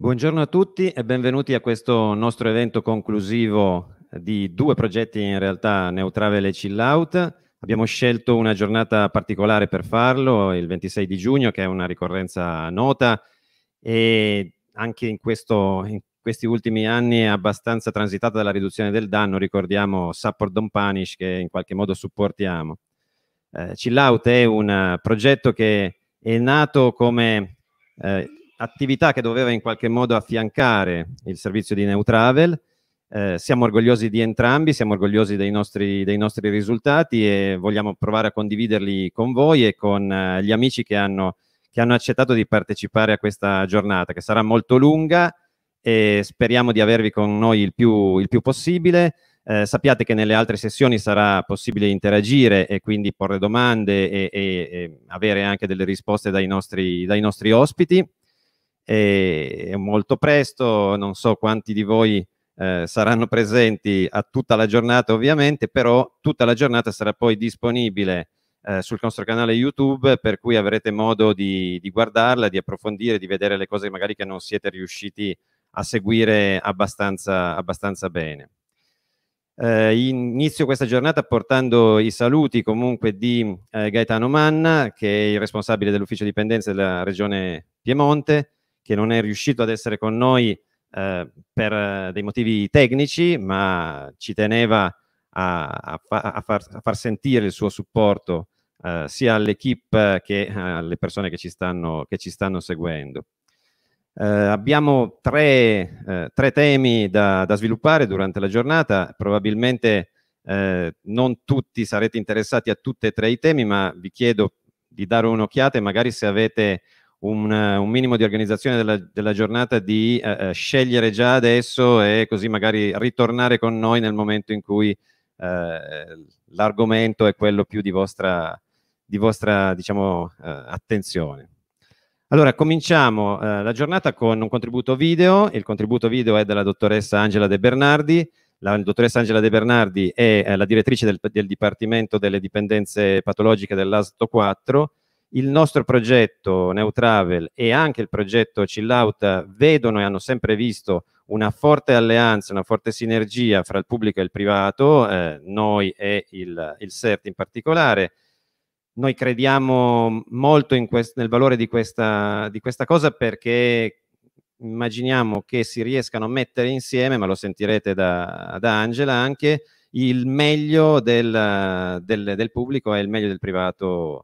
Buongiorno a tutti e benvenuti a questo nostro evento conclusivo di due progetti in realtà, Neutravel e Chill Out. Abbiamo scelto una giornata particolare per farlo, il 26 di giugno, che è una ricorrenza nota e anche in questi ultimi anni è abbastanza transitata dalla riduzione del danno. Ricordiamo Support Don't Punish, che in qualche modo supportiamo. Chill Out è un progetto che è nato come attività che doveva in qualche modo affiancare il servizio di Neutravel. Siamo orgogliosi di entrambi, siamo orgogliosi dei nostri risultati e vogliamo provare a condividerli con voi e con gli amici che hanno accettato di partecipare a questa giornata, che sarà molto lunga e speriamo di avervi con noi il più possibile. Sappiate che nelle altre sessioni sarà possibile interagire e quindi porre domande e avere anche delle risposte dai nostri ospiti. E molto presto, non so quanti di voi saranno presenti a tutta la giornata ovviamente, però tutta la giornata sarà poi disponibile sul nostro canale YouTube, per cui avrete modo di guardarla, di approfondire, di vedere le cose magari che non siete riusciti a seguire abbastanza bene. Inizio questa giornata portando i saluti comunque di Gaetano Manna, che è il responsabile dell'ufficio dipendenze della regione Piemonte, che non è riuscito ad essere con noi per dei motivi tecnici, ma ci teneva a far sentire il suo supporto sia all'equipe che alle persone che ci stanno seguendo. Abbiamo tre temi da sviluppare durante la giornata. Probabilmente non tutti sarete interessati a tutti e tre i temi, ma vi chiedo di dare un'occhiata e magari, se avete un minimo di organizzazione della giornata, di scegliere già adesso e così magari ritornare con noi nel momento in cui l'argomento è quello più di vostra diciamo, attenzione. Allora, cominciamo la giornata con un contributo video. Il contributo video è della dottoressa Angela De Bernardi. La dottoressa Angela De Bernardi è la direttrice del Dipartimento delle Dipendenze Patologiche dell'ASL 4. Il nostro progetto Neutravel e anche il progetto Chill Out vedono e hanno sempre visto una forte alleanza, una forte sinergia fra il pubblico e il privato, noi e il CERT in particolare. Noi crediamo molto nel valore di questa cosa, perché immaginiamo che si riescano a mettere insieme, ma lo sentirete da Angela anche, il meglio del pubblico e il meglio del privato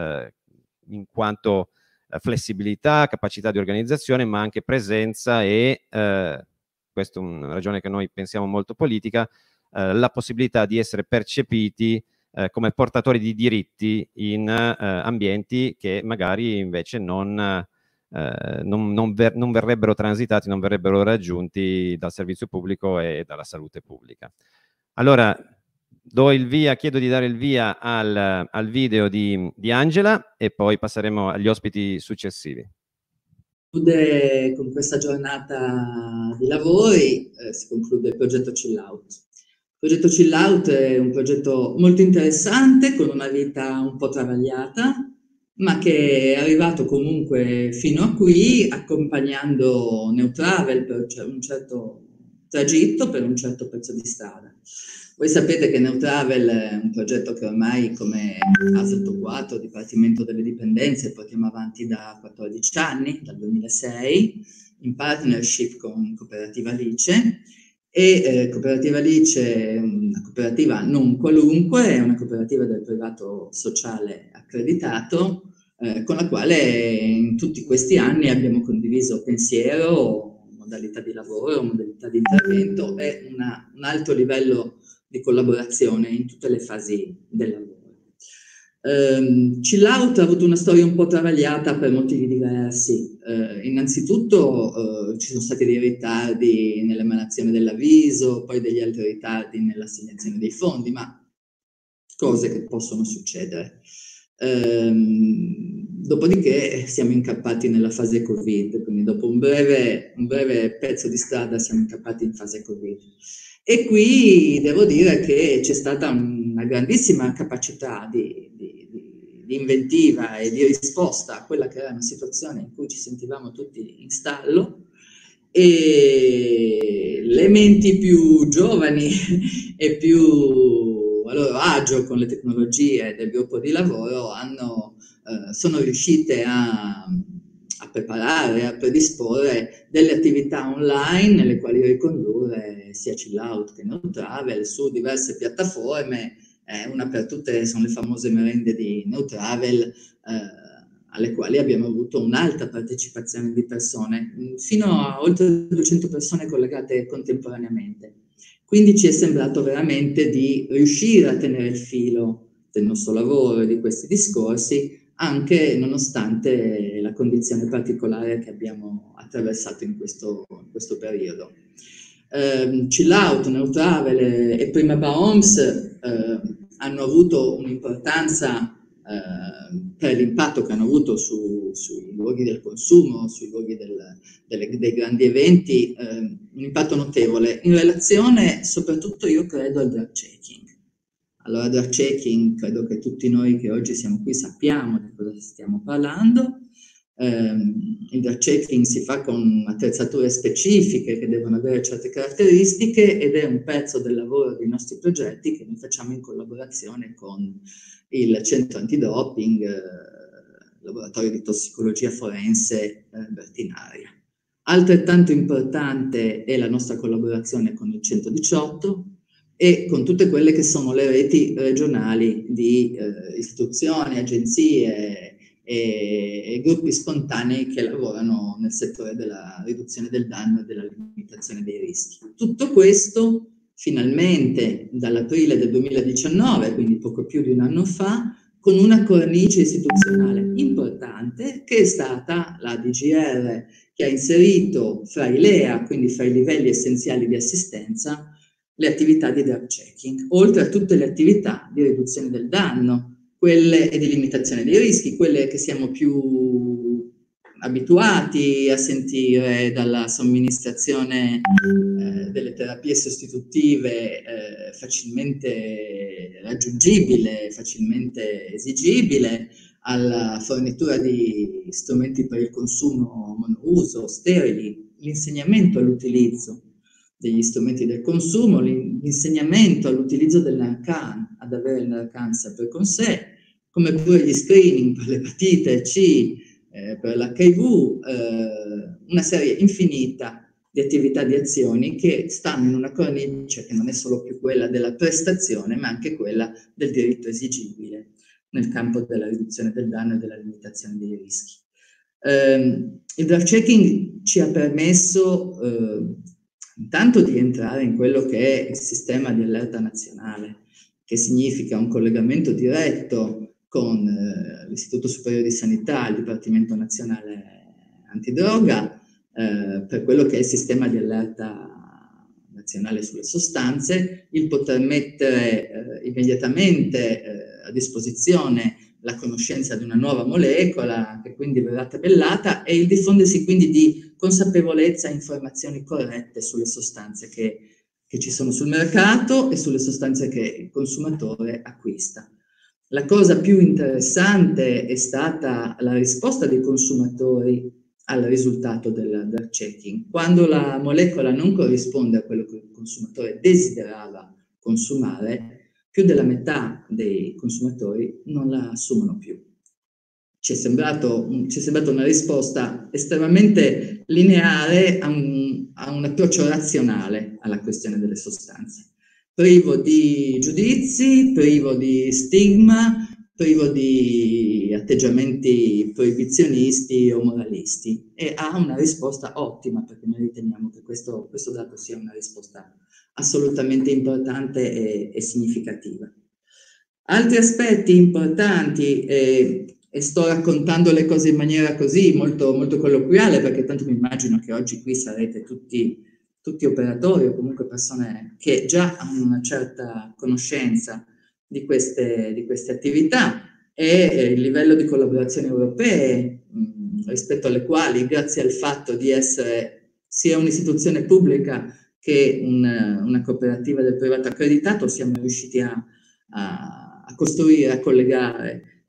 in quanto flessibilità, capacità di organizzazione, ma anche presenza e, questa è una ragione che noi pensiamo molto politica, la possibilità di essere percepiti come portatori di diritti in ambienti che magari invece non verrebbero transitati, non verrebbero raggiunti dal servizio pubblico e dalla salute pubblica. Allora, chiedo di dare il via al video di Angela e poi passeremo agli ospiti successivi. Con questa giornata di lavori si conclude il progetto Chill Out. Il progetto Chill Out è un progetto molto interessante, con una vita un po' travagliata, ma che è arrivato comunque fino a qui, accompagnando Neutravel per un certo tragitto, per un certo pezzo di strada. Voi sapete che Neutravel è un progetto che ormai, come ASL 4, Dipartimento delle Dipendenze, portiamo avanti da 14 anni, dal 2006, in partnership con Cooperativa Alice. Cooperativa Alice è una cooperativa non qualunque, è una cooperativa del privato sociale accreditato, con la quale in tutti questi anni abbiamo condiviso pensiero, modalità di lavoro, modalità di intervento e un alto livello di collaborazione in tutte le fasi del lavoro. Chill Out ha avuto una storia un po' travagliata per motivi diversi. Innanzitutto ci sono stati dei ritardi nell'emanazione dell'avviso, poi degli altri ritardi nell'assegnazione dei fondi, ma cose che possono succedere. Dopodiché siamo incappati nella fase Covid, quindi dopo un breve pezzo di strada siamo incappati in fase Covid. E qui devo dire che c'è stata una grandissima capacità di inventiva e di risposta a quella che era una situazione in cui ci sentivamo tutti in stallo, e le menti più giovani e più a loro agio con le tecnologie del gruppo di lavoro sono riuscite a preparare, a predisporre delle attività online nelle quali ricondurre sia Chillout che NoTravel su diverse piattaforme. Una per tutte sono le famose merende di NoTravel, alle quali abbiamo avuto un'alta partecipazione di persone, fino a oltre 200 persone collegate contemporaneamente. Quindi ci è sembrato veramente di riuscire a tenere il filo del nostro lavoro e di questi discorsi, anche nonostante la condizione particolare che abbiamo attraversato in questo periodo. Chillout, NoTravel e Primavera Homes hanno avuto un'importanza per l'impatto che hanno avuto sui luoghi del consumo, sui luoghi dei grandi eventi, un impatto notevole in relazione soprattutto, io credo, al drug checking. Allora, drug checking, credo che tutti noi che oggi siamo qui sappiamo di cosa stiamo parlando. Il drug checking si fa con attrezzature specifiche che devono avere certe caratteristiche ed è un pezzo del lavoro dei nostri progetti che noi facciamo in collaborazione con il centro antidoping, laboratorio di tossicologia forense Bertinaria. Altrettanto importante è la nostra collaborazione con il 118 e con tutte quelle che sono le reti regionali di istituzioni, agenzie e gruppi spontanei che lavorano nel settore della riduzione del danno e della limitazione dei rischi. Tutto questo finalmente dall'aprile del 2019, quindi poco più di un anno fa, con una cornice istituzionale importante che è stata la DGR, che ha inserito fra i LEA, quindi fra i livelli essenziali di assistenza, le attività di drug checking, oltre a tutte le attività di riduzione del danno, quelle e di limitazione dei rischi, quelle che siamo più abituati a sentire dalla somministrazione delle terapie sostitutive facilmente raggiungibile, facilmente esigibile, alla fornitura di strumenti per il consumo monouso, sterili, l'insegnamento all'utilizzo degli strumenti del consumo, l'insegnamento all'utilizzo del Narcan, ad avere il Narcan sempre con sé, come pure gli screening per l'epatite C, per l'HIV, una serie infinita di attività, di azioni che stanno in una cornice che non è solo più quella della prestazione, ma anche quella del diritto esigibile nel campo della riduzione del danno e della limitazione dei rischi. Il drug checking ci ha permesso intanto di entrare in quello che è il sistema di allerta nazionale, che significa un collegamento diretto con l'Istituto Superiore di Sanità, il Dipartimento Nazionale Antidroga, per quello che è il sistema di allerta nazionale sulle sostanze, il poter mettere immediatamente a disposizione la conoscenza di una nuova molecola che quindi verrà tabellata e il diffondersi quindi di consapevolezza e informazioni corrette sulle sostanze che ci sono sul mercato e sulle sostanze che il consumatore acquista. La cosa più interessante è stata la risposta dei consumatori al risultato del drug checking. Quando la molecola non corrisponde a quello che il consumatore desiderava consumare, più della metà dei consumatori non la assumono più. Ci è sembrata una risposta estremamente lineare a un approccio razionale alla questione delle sostanze, privo di giudizi, privo di stigma, privo di atteggiamenti proibizionisti o moralisti, e ha una risposta ottima, perché noi riteniamo che questo dato sia una risposta assolutamente importante e significativa. Altri aspetti importanti, e sto raccontando le cose in maniera così molto, molto colloquiale, perché tanto mi immagino che oggi qui sarete tutti operatori o comunque persone che già hanno una certa conoscenza di queste attività e il livello di collaborazioni europee rispetto alle quali, grazie al fatto di essere sia un'istituzione pubblica che una cooperativa del privato accreditato, siamo riusciti a costruire, a collegare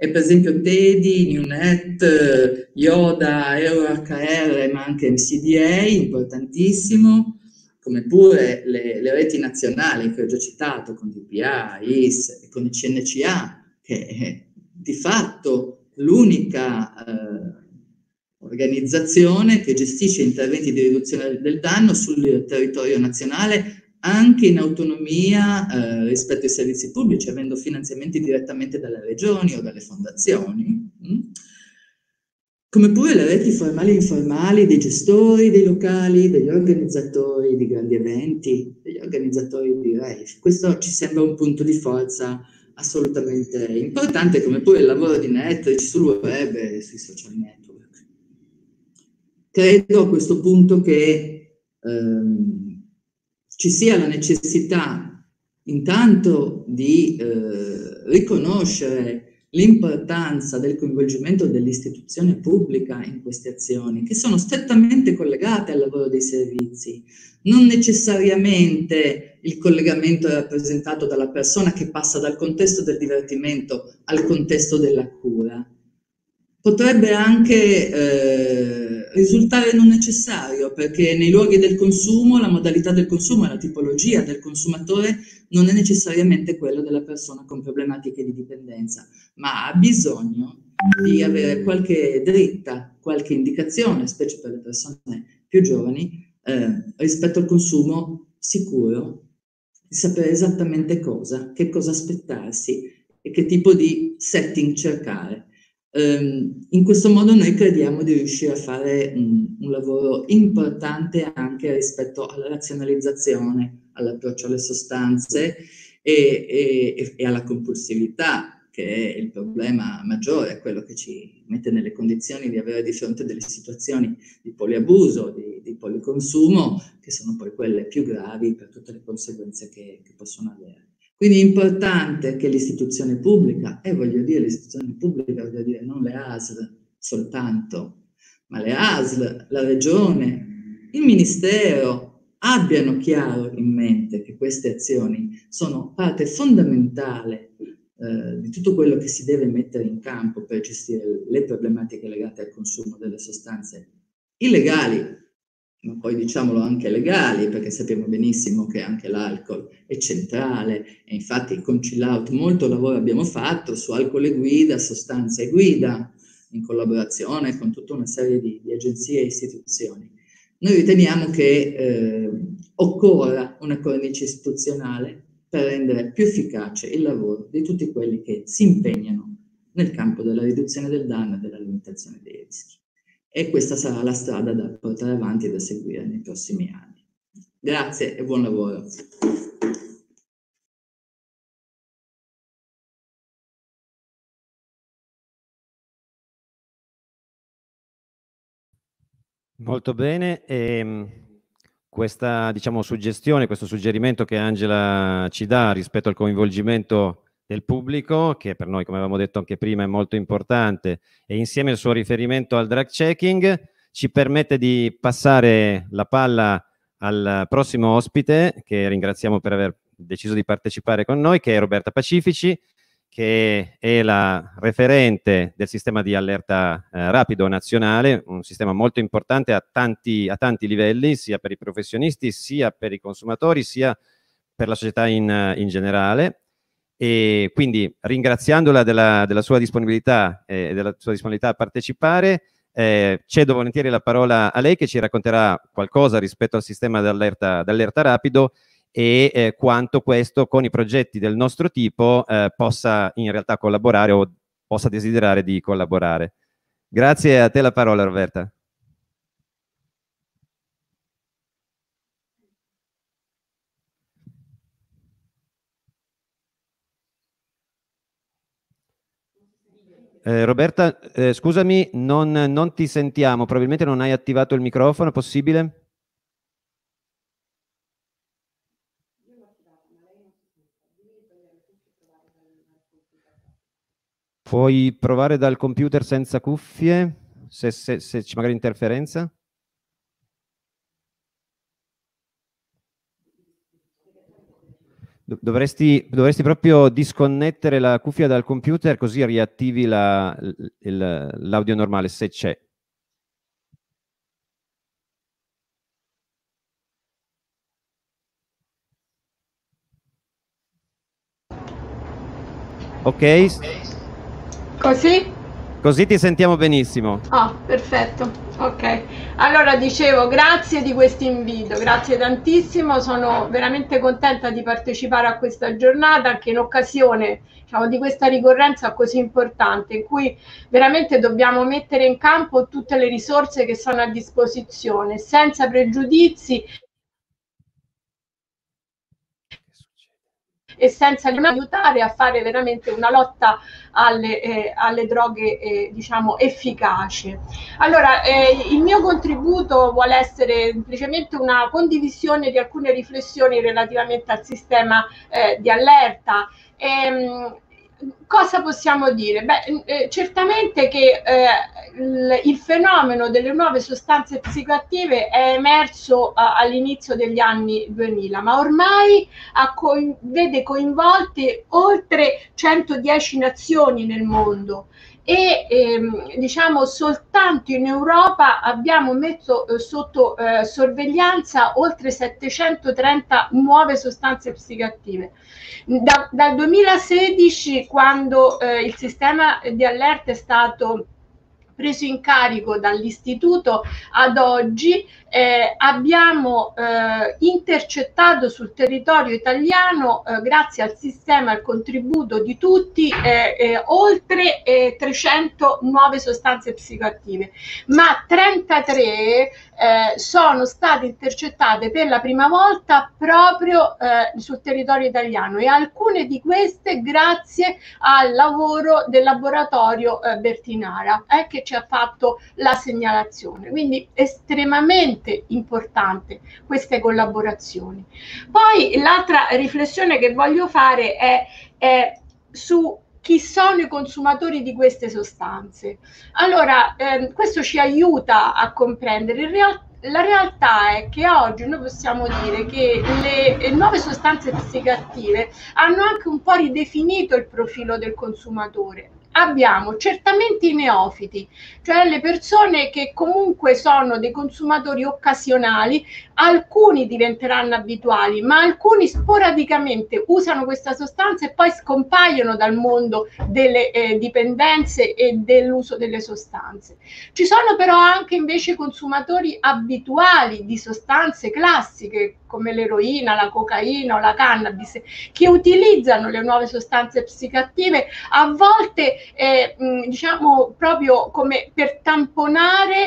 e per esempio TEDI, NewNet, Yoda, EuroHR, ma anche MCDA, importantissimo, come pure le reti nazionali che ho già citato, con DPA, IS e con il CNCA, che è di fatto l'unica organizzazione che gestisce interventi di riduzione del danno sul territorio nazionale anche in autonomia rispetto ai servizi pubblici, avendo finanziamenti direttamente dalle regioni o dalle fondazioni. Come pure le reti formali e informali dei gestori dei locali, degli organizzatori di grandi eventi, degli organizzatori di rave. Questo ci sembra un punto di forza assolutamente importante, come pure il lavoro di network sul web e sui social network. Credo a questo punto che ci sia la necessità intanto di riconoscere l'importanza del coinvolgimento dell'istituzione pubblica in queste azioni, che sono strettamente collegate al lavoro dei servizi. Non necessariamente il collegamento è rappresentato dalla persona che passa dal contesto del divertimento al contesto della cura. Potrebbe anche risultare non necessario, perché nei luoghi del consumo la modalità del consumo e la tipologia del consumatore non è necessariamente quella della persona con problematiche di dipendenza, ma ha bisogno di avere qualche dritta, qualche indicazione, specie per le persone più giovani, rispetto al consumo sicuro, di sapere esattamente che cosa aspettarsi e che tipo di setting cercare. In questo modo noi crediamo di riuscire a fare un lavoro importante anche rispetto alla razionalizzazione, all'approccio alle sostanze e alla compulsività, che è il problema maggiore, quello che ci mette nelle condizioni di avere di fronte delle situazioni di poliabuso, di policonsumo, che sono poi quelle più gravi per tutte le conseguenze che possono avere. Quindi è importante che l'istituzione pubblica, e voglio dire l'istituzione pubblica, voglio dire non le ASL soltanto, ma le ASL, la Regione, il Ministero, abbiano chiaro in mente che queste azioni sono parte fondamentale di tutto quello che si deve mettere in campo per gestire le problematiche legate al consumo delle sostanze illegali, ma poi diciamolo anche legali, perché sappiamo benissimo che anche l'alcol è centrale e infatti con Chill Out molto lavoro abbiamo fatto su alcol e guida, sostanze e guida, in collaborazione con tutta una serie di agenzie e istituzioni. Noi riteniamo che occorra una cornice istituzionale per rendere più efficace il lavoro di tutti quelli che si impegnano nel campo della riduzione del danno e della limitazione dei rischi. E questa sarà la strada da portare avanti e da seguire nei prossimi anni. Grazie e buon lavoro. Molto bene. Questa, diciamo, suggestione, questo suggerimento che Angela ci dà rispetto al coinvolgimento del pubblico, che per noi, come avevamo detto anche prima, è molto importante, e insieme al suo riferimento al drug checking, ci permette di passare la palla al prossimo ospite, che ringraziamo per aver deciso di partecipare con noi, che è Roberta Pacifici, che è la referente del sistema di allerta rapido nazionale, un sistema molto importante a tanti livelli, sia per i professionisti, sia per i consumatori, sia per la società in generale. E quindi ringraziandola della sua disponibilità e della sua disponibilità a partecipare, cedo volentieri la parola a lei, che ci racconterà qualcosa rispetto al sistema d'allerta rapido e quanto questo con i progetti del nostro tipo possa in realtà collaborare o possa desiderare di collaborare. Grazie, a te la parola, Roberta. Roberta, scusami, non ti sentiamo, probabilmente non hai attivato il microfono, è possibile? Puoi provare dal computer senza cuffie, se c'è magari interferenza? Dovresti proprio disconnettere la cuffia dal computer, così riattivi l'audio normale, se c'è. Ok? Così? Così ti sentiamo benissimo. Ah, perfetto. Ok. Allora dicevo, grazie di questo invito, grazie tantissimo, sono veramente contenta di partecipare a questa giornata anche in occasione, diciamo, di questa ricorrenza così importante in cui veramente dobbiamo mettere in campo tutte le risorse che sono a disposizione, senza pregiudizi e senza aiutare a fare veramente una lotta alle droghe diciamo efficace. Allora il mio contributo vuole essere semplicemente una condivisione di alcune riflessioni relativamente al sistema di allerta. Cosa possiamo dire? Beh, certamente che il fenomeno delle nuove sostanze psicoattive è emerso all'inizio degli anni 2000, ma ormai vede coinvolte oltre 110 nazioni nel mondo e diciamo soltanto in Europa abbiamo messo sotto sorveglianza oltre 730 nuove sostanze psicoattive. Dal 2016, quando il sistema di allerta è stato preso in carico dall'istituto, ad oggi abbiamo intercettato sul territorio italiano, grazie al sistema e al contributo di tutti, oltre 300 nuove sostanze psicoattive, ma 33 sono state intercettate per la prima volta proprio sul territorio italiano, e alcune di queste grazie al lavoro del laboratorio Bertinara che ci ha fatto la segnalazione. Quindi estremamente importante queste collaborazioni. Poi l'altra riflessione che voglio fare è su chi sono i consumatori di queste sostanze. Allora, questo ci aiuta a comprendere. La realtà è che oggi noi possiamo dire che le nuove sostanze psicoattive hanno anche un po' ridefinito il profilo del consumatore. Abbiamo certamente i neofiti, cioè le persone che comunque sono dei consumatori occasionali, alcuni diventeranno abituali, ma alcuni sporadicamente usano questa sostanza e poi scompaiono dal mondo delle dipendenze e dell'uso delle sostanze. Ci sono però anche invece consumatori abituali di sostanze classiche come l'eroina, la cocaina o la cannabis, che utilizzano le nuove sostanze psicoattive a volte diciamo proprio come per tamponare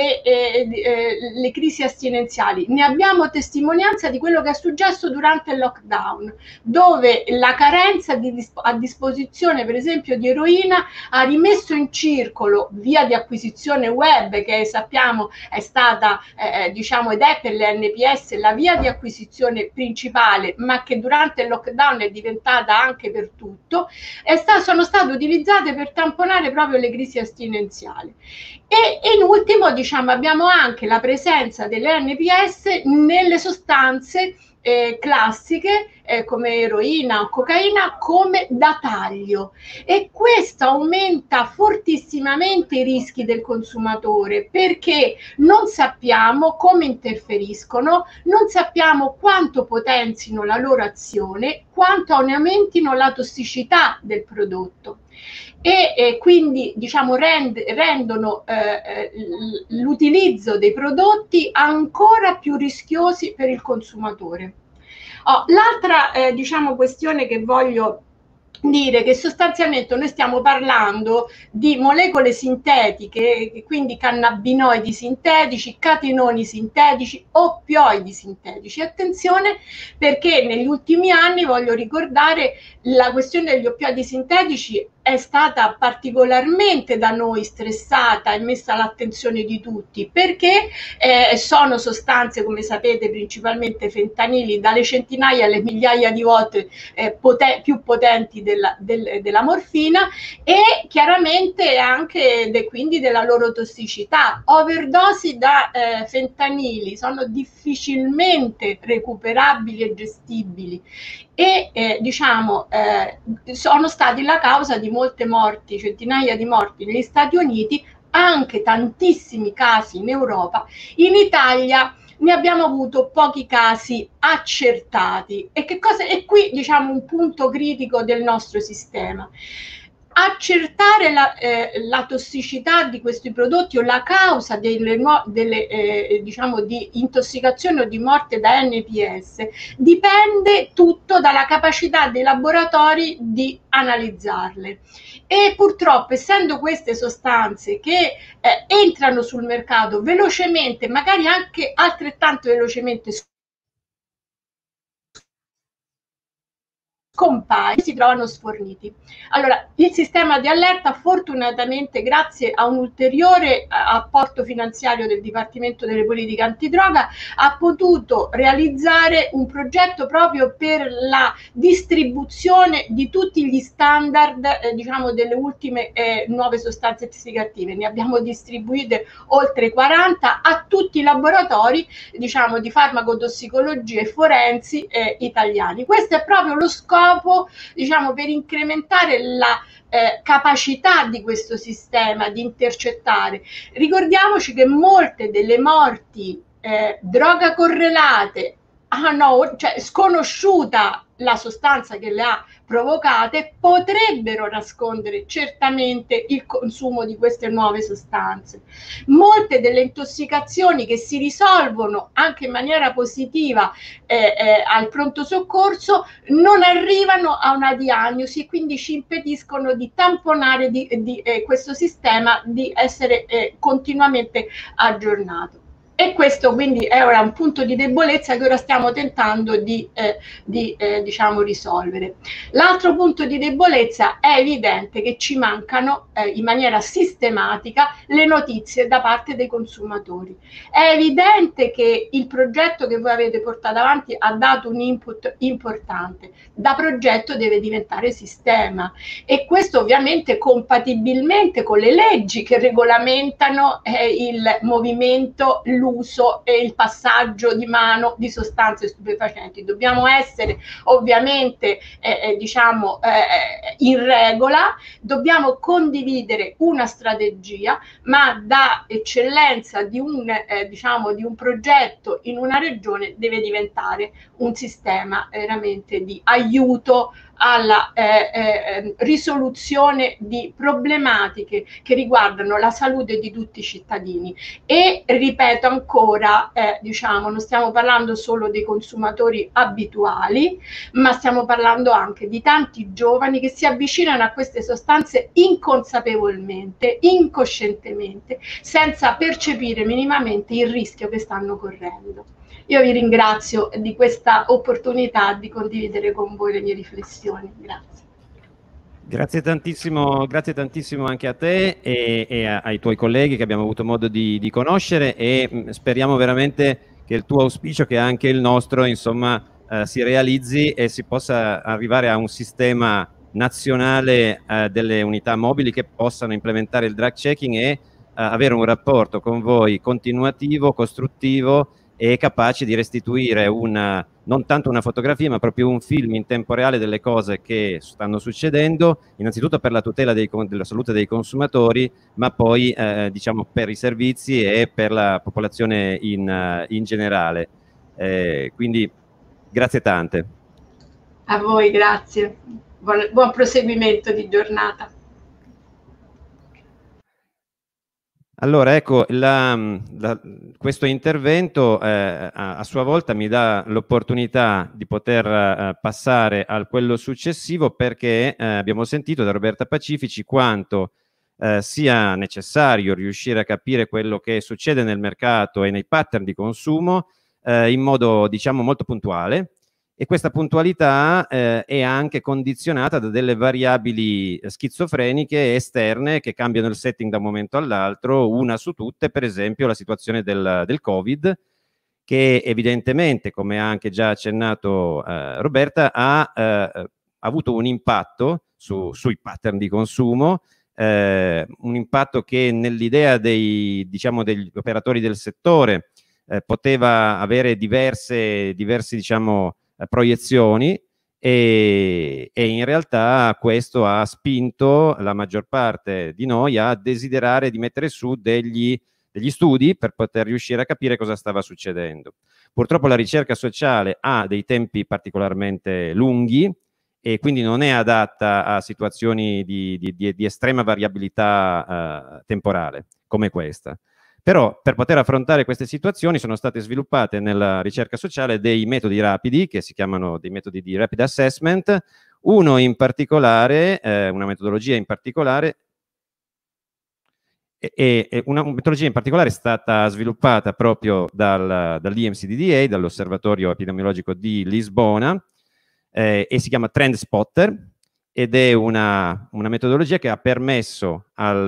le crisi astinenziali. Ne abbiamo testimonianza di quello che è successo durante il lockdown, dove la carenza a disposizione per esempio di eroina ha rimesso in circolo, via di acquisizione web, che sappiamo è stata diciamo ed è per le NPS la via di acquisizione principale, ma che durante il lockdown è diventata anche per tutto, sono state utilizzate per tamponare proprio le crisi astinenziali. E in ultimo diciamo abbiamo anche la presenza delle NPS nelle sostanze classiche come eroina o cocaina come da taglio, e questo aumenta fortissimamente i rischi del consumatore, perché non sappiamo come interferiscono, non sappiamo quanto potenzino la loro azione, quanto aumentino la tossicità del prodotto. E quindi diciamo rendono l'utilizzo dei prodotti ancora più rischiosi per il consumatore. L'altra diciamo questione che voglio dire, che sostanzialmente noi stiamo parlando di molecole sintetiche, quindi cannabinoidi sintetici, catenoni sintetici, oppioidi sintetici. Attenzione, perché negli ultimi anni, voglio ricordare, la questione degli oppioidi sintetici è stata particolarmente da noi stressata e messa all'attenzione di tutti, perché sono sostanze, come sapete, principalmente fentanili, dalle centinaia alle migliaia di volte più potenti della morfina, e chiaramente anche quindi della loro tossicità. Overdosi da fentanili sono difficilmente recuperabili e gestibili, e sono stati la causa di molte morti, centinaia di morti negli Stati Uniti, anche tantissimi casi in Europa. In Italia ne abbiamo avuto pochi casi accertati. E qui diciamo un punto critico del nostro sistema. Accertare la tossicità di questi prodotti o la causa diciamo di intossicazione o di morte da NPS dipende tutto dalla capacità dei laboratori di analizzarle. E purtroppo, essendo queste sostanze che entrano sul mercato velocemente, magari anche altrettanto velocemente scompaiono, si trovano sforniti. Allora, il sistema di allerta fortunatamente, grazie a un ulteriore apporto finanziario del Dipartimento delle Politiche Antidroga, ha potuto realizzare un progetto proprio per la distribuzione di tutti gli standard, diciamo, delle ultime nuove sostanze psicoattive. Ne abbiamo distribuite oltre 40 a tutti i laboratori, diciamo, di farmacotossicologia e forensi italiani. Questo è proprio lo scopo, diciamo, per incrementare la capacità di questo sistema di intercettare. Ricordiamoci che molte delle morti droga correlate cioè sconosciuta la sostanza che le ha provocate, potrebbero nascondere certamente il consumo di queste nuove sostanze. Molte delle intossicazioni che si risolvono anche in maniera positiva al pronto soccorso non arrivano a una diagnosi e quindi ci impediscono di tamponare questo sistema, di essere continuamente aggiornato. E questo quindi è ora un punto di debolezza che ora stiamo tentando di diciamo risolvere. L'altro punto di debolezza è evidente che ci mancano in maniera sistematica le notizie da parte dei consumatori. È evidente che il progetto che voi avete portato avanti ha dato un input importante. Da progetto deve diventare sistema e questo ovviamente compatibilmente con le leggi che regolamentano il movimento, l'uso e il passaggio di mano di sostanze stupefacenti. Dobbiamo essere ovviamente diciamo in regola, dobbiamo condividere una strategia, ma da eccellenza di diciamo di un progetto in una regione deve diventare un sistema veramente di aiuto alla risoluzione di problematiche che riguardano la salute di tutti i cittadini. E ripeto ancora, diciamo, non stiamo parlando solo dei consumatori abituali, ma stiamo parlando anche di tanti giovani che si avvicinano a queste sostanze inconsapevolmente, incoscientemente, senza percepire minimamente il rischio che stanno correndo. Io vi ringrazio di questa opportunità di condividere con voi le mie riflessioni. Grazie. Grazie tantissimo anche a te e ai tuoi colleghi che abbiamo avuto modo di conoscere, e speriamo veramente che il tuo auspicio, che è anche il nostro, insomma, si realizzi e si possa arrivare a un sistema nazionale delle unità mobili che possano implementare il drug checking e avere un rapporto con voi continuativo, costruttivo e capace di restituire non tanto una fotografia, ma proprio un film in tempo reale delle cose che stanno succedendo, innanzitutto per la tutela della salute dei consumatori, ma poi diciamo per i servizi e per la popolazione in generale. Quindi grazie tante. A voi, grazie. Buon proseguimento di giornata. Allora, ecco, questo intervento a sua volta mi dà l'opportunità di poter passare a quello successivo, perché abbiamo sentito da Roberta Pacifici quanto sia necessario riuscire a capire quello che succede nel mercato e nei pattern di consumo in modo, diciamo, molto puntuale. E questa puntualità è anche condizionata da delle variabili schizofreniche esterne che cambiano il setting da un momento all'altro, una su tutte, per esempio, la situazione del Covid, che evidentemente, come ha anche già accennato Roberta, ha avuto un impatto sui pattern di consumo, un impatto che nell'idea degli operatori del settore poteva avere diverse diciamo, proiezioni, e in realtà questo ha spinto la maggior parte di noi a desiderare di mettere su degli studi per poter riuscire a capire cosa stava succedendo. Purtroppo la ricerca sociale ha dei tempi particolarmente lunghi e quindi non è adatta a situazioni di estrema variabilità temporale come questa. Però per poter affrontare queste situazioni sono state sviluppate nella ricerca sociale dei metodi rapidi, che si chiamano dei metodi di rapid assessment, uno in particolare, una metodologia in particolare, e una metodologia in particolare è stata sviluppata proprio dall'EMCDDA, dall'Osservatorio Epidemiologico di Lisbona, e si chiama Trend Spotter, ed è una metodologia che ha permesso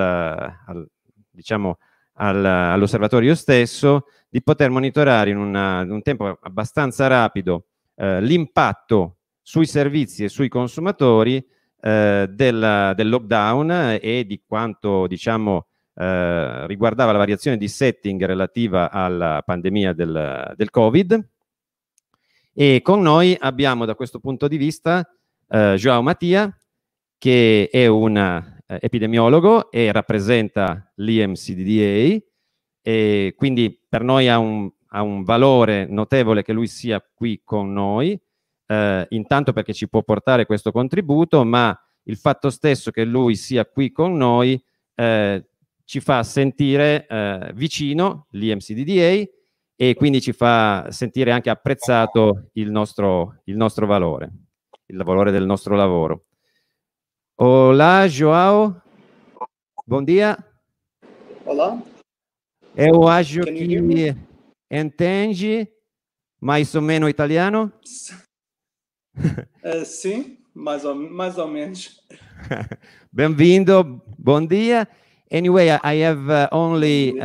all'osservatorio stesso di poter monitorare in un tempo abbastanza rapido l'impatto sui servizi e sui consumatori del lockdown e di quanto, diciamo, riguardava la variazione di setting relativa alla pandemia del Covid. E con noi abbiamo da questo punto di vista João Mattia, che è un epidemiologo e rappresenta l'EMCDDA, e quindi per noi ha un valore notevole che lui sia qui con noi, intanto perché ci può portare questo contributo, ma il fatto stesso che lui sia qui con noi ci fa sentire vicino l'EMCDDA e quindi ci fa sentire anche apprezzato il nostro valore, il valore del nostro lavoro. Olá, João. Bom dia. Olá. Eu acho que entende mais ou menos italiano? Sim, mais ou menos. Bem-vindo, bom dia. Anyway, I have only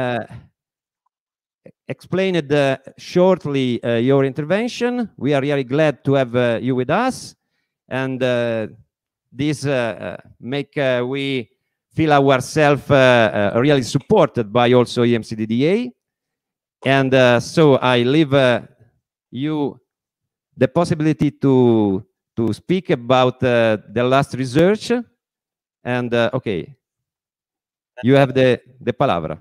explained shortly your intervention. We are really glad to have you with us, and this make we feel ourselves really supported by also EMCDDA, and so I leave you the possibility to speak about the last research, and okay, you have the palavra.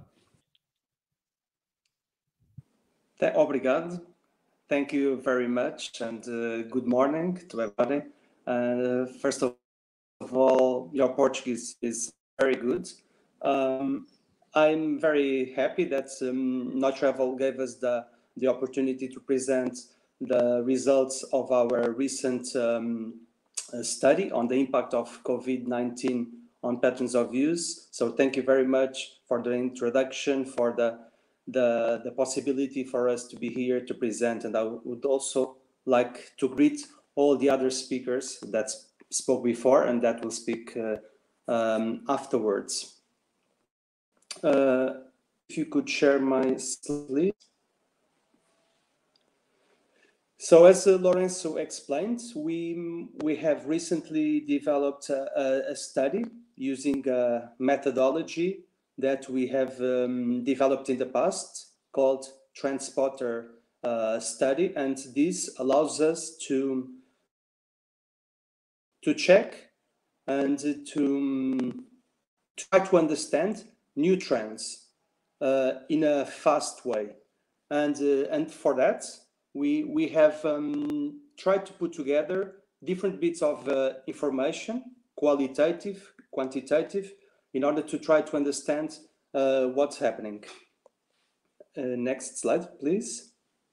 Obrigado. Thank you very much, and good morning to everybody. First of all, your Portuguese is very good. I'm very happy that NoTravel gave us the opportunity to present the results of our recent study on the impact of COVID-19 on patterns of use. So thank you very much for the introduction, for the possibility for us to be here to present. And I would also like to greet all the other speakers that spoke before and that will speak afterwards. If you could share my slide. So as Lorenzo explained, we have recently developed a study using a methodology that we have developed in the past called Trend Spotter study, and this allows us to check and to try to understand new trends in a fast way, and for that we have tried to put together different bits of information, qualitative, quantitative, in order to try to understand what's happening. Next slide, please.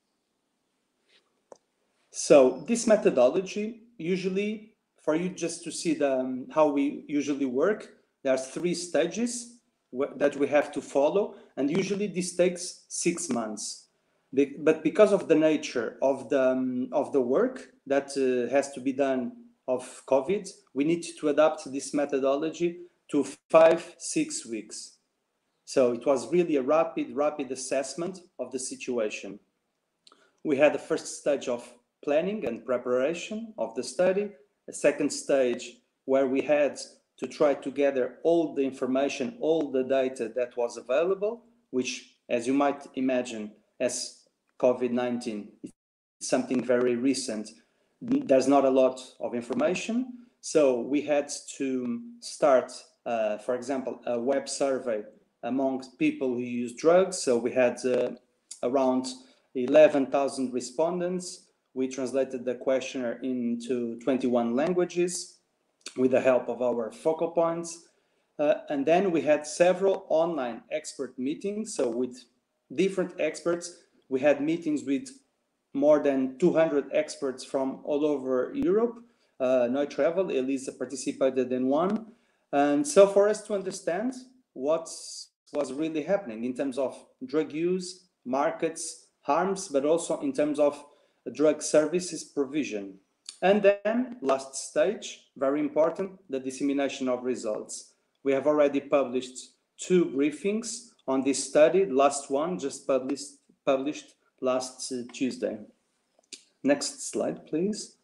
So this methodology, usually, for you just to see how we usually work, there's 3 stages that we have to follow, and usually this takes 6 months. But because of the nature of the work that has to be done of COVID, we need to adapt this methodology to 5-6 weeks. So it was really a rapid assessment of the situation. We had the first stage of planning and preparation of the study, a second stage where we had to try to gather all the information, all the data that was available, which, as you might imagine, as COVID-19 is something very recent. there's not a lot of information. So we had to start, for example, a web survey among people who use drugs. So we had around 11,000 respondents. We translated the questionnaire into 21 languages with the help of our focal points. And then we had several online expert meetings. So with different experts, we had meetings with more than 200 experts from all over Europe. NeuTravel, Elisa participated in one. And so for us to understand what was really happening in terms of drug use, markets, harms, but also in terms of drug services provision. And then last stage, very important, the dissemination of results. We have already published 2 briefings on this study. The last one just published last Tuesday. Next slide, please.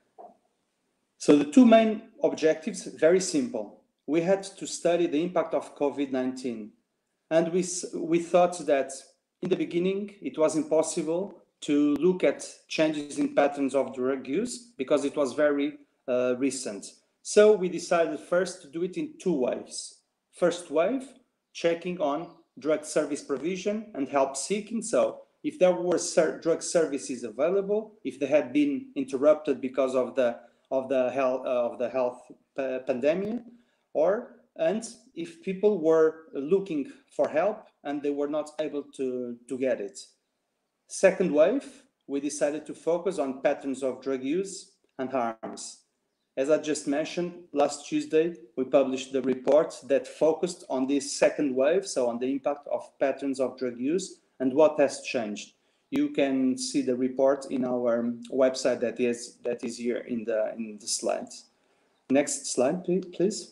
So the 2 main objectives, very simple. We had to study the impact of COVID-19. And we thought that in the beginning, it was impossible to look at changes in patterns of drug use because it was very recent. So we decided first to do it in 2 waves. First wave, checking on drug service provision and help seeking. So if there were drug services available, if they had been interrupted because of the health pandemic, and if people were looking for help and they were not able to get it. Second wave, we decided to focus on patterns of drug use and harms. As I just mentioned, last Tuesday, we published the report that focused on this second wave, so on the impact of patterns of drug use and what has changed. You can see the report in our website that is here in the slides. Next slide, please.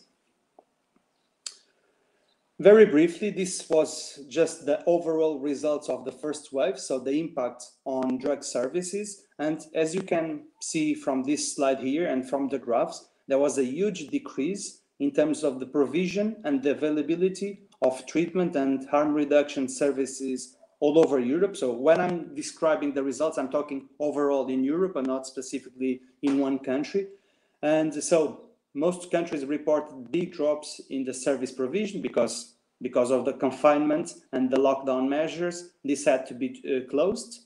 Very briefly, this was just the overall results of the first wave, so the impact on drug services. And as you can see from this slide here and from the graphs, there was a huge decrease in terms of the provision and the availability of treatment and harm reduction services all over Europe. So when I'm describing the results, I'm talking overall in Europe and not specifically in one country. And so most countries reported big drops in the service provision because of the confinement and the lockdown measures. This had to be closed.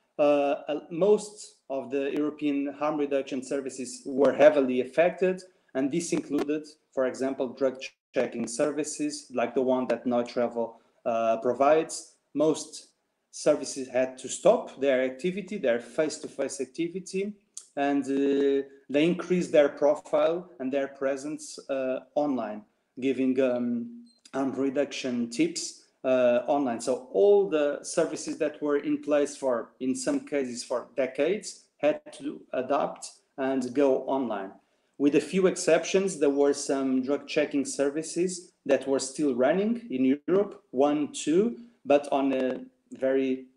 Most of the European harm reduction services were heavily affected, and this included, for example, drug checking services like the one that NeuTravel provides. Most services had to stop their activity, their face-to-face activity, and they increased their profile and their presence online, giving harm reduction tips online. So all the services that were in place for, in some cases, for decades, had to adapt and go online. With a few exceptions, there were some drug checking services that were still running in Europe, 1, 2, but on a very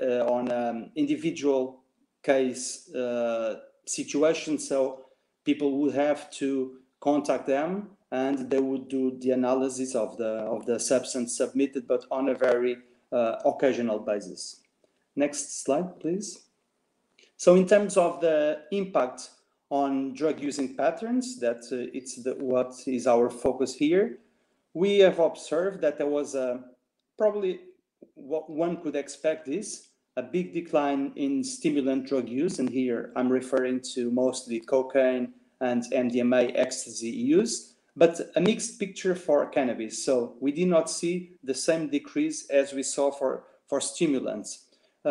individual case situation. So people would have to contact them and they would do the analysis of the substance submitted, but on a very occasional basis. Next slide, please. So in terms of the impact on drug using patterns, that what is our focus here, we have observed that there was probably what one could expect is a big decline in stimulant drug use, and here I'm referring to mostly cocaine and MDMA ecstasy use, but a mixed picture for cannabis. So we did not see the same decrease as we saw for stimulants.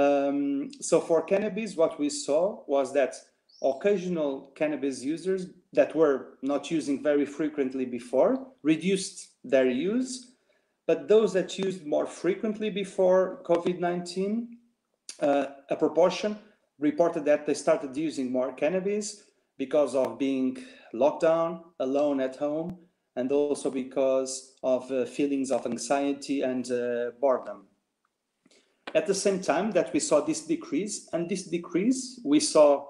So for cannabis, what we saw was that occasional cannabis users that were not using very frequently before reduced their use, but those that used more frequently before COVID-19, a proportion reported that they started using more cannabis because of being locked down, alone at home, and also because of feelings of anxiety and boredom. At the same time that we saw this decrease, and this decrease we saw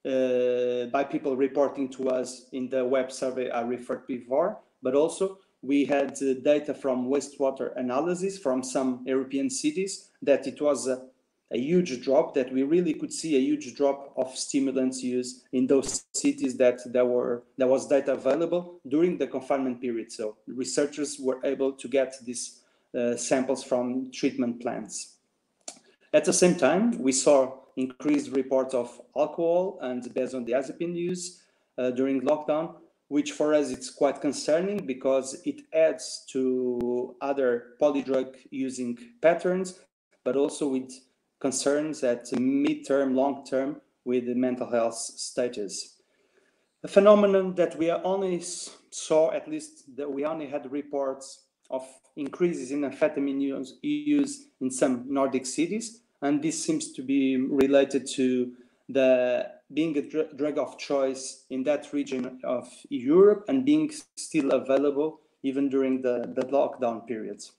by people reporting to us in the web survey I referred before, but also we had data from wastewater analysis from some European cities that it was a huge drop, that we really could see a huge drop of stimulants use in those cities that there was data available during the confinement period. So researchers were able to get these samples from treatment plants. At the same time, we saw increased reports of alcohol and benzodiazepine use during lockdown, which for us it's quite concerning because it adds to other polydrug using patterns, but also with concerns at mid-term, long-term with the mental health status. A phenomenon that we only saw, at least that we only had reports of increases in amphetamine use in some Nordic cities, and this seems to be related to being a drug of choice in that region of Europe and being still available even during the lockdown periods.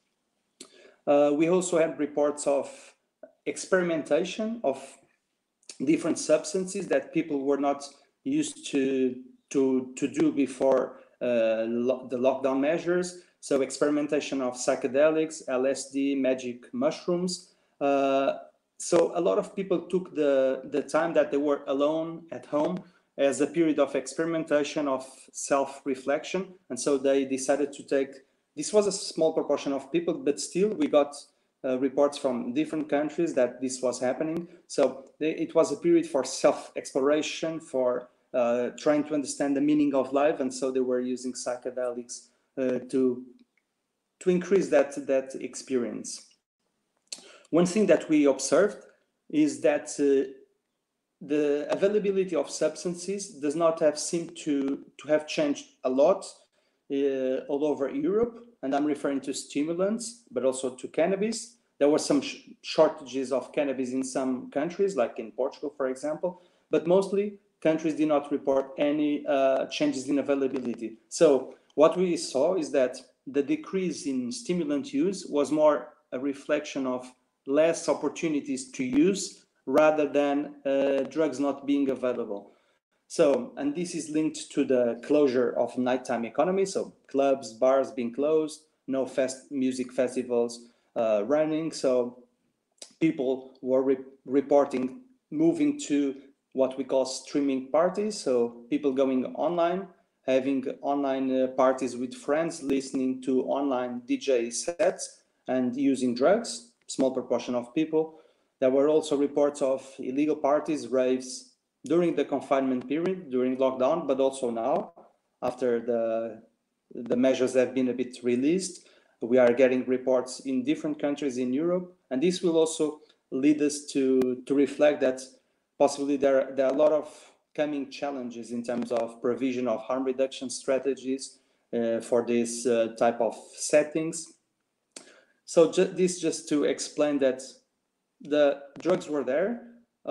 We also had reports of experimentation of different substances that people were not used to do before the lockdown measures. So experimentation of psychedelics, LSD, magic mushrooms. So a lot of people took the time that they were alone at home as a period of experimentation, of self-reflection. And so they decided to take, this was a small proportion of people, but still we got reports from different countries that this was happening. So it was a period for self-exploration, for trying to understand the meaning of life. And so they were using psychedelics to increase that experience. One thing that we observed is that the availability of substances does not have seemed to have changed a lot all over Europe, and I'm referring to stimulants, but also to cannabis. There were some shortages of cannabis in some countries, like in Portugal, for example, but mostly countries did not report any changes in availability. So what we saw is that the decrease in stimulant use was more a reflection of less opportunities to use rather than drugs not being available. So, and this is linked to the closure of nighttime economy. So clubs, bars being closed, no music festivals running. So people were reporting moving to what we call streaming parties. So people going online, having online parties with friends, listening to online DJ sets and using drugs. Small proportion of people. There were also reports of illegal parties, raves during the confinement period, during lockdown, but also now, after the measures have been a bit released. We are getting reports in different countries in Europe, and this will also lead us to reflect that possibly there are a lot of coming challenges in terms of provision of harm reduction strategies for this type of settings. So this just to explain that the drugs were there,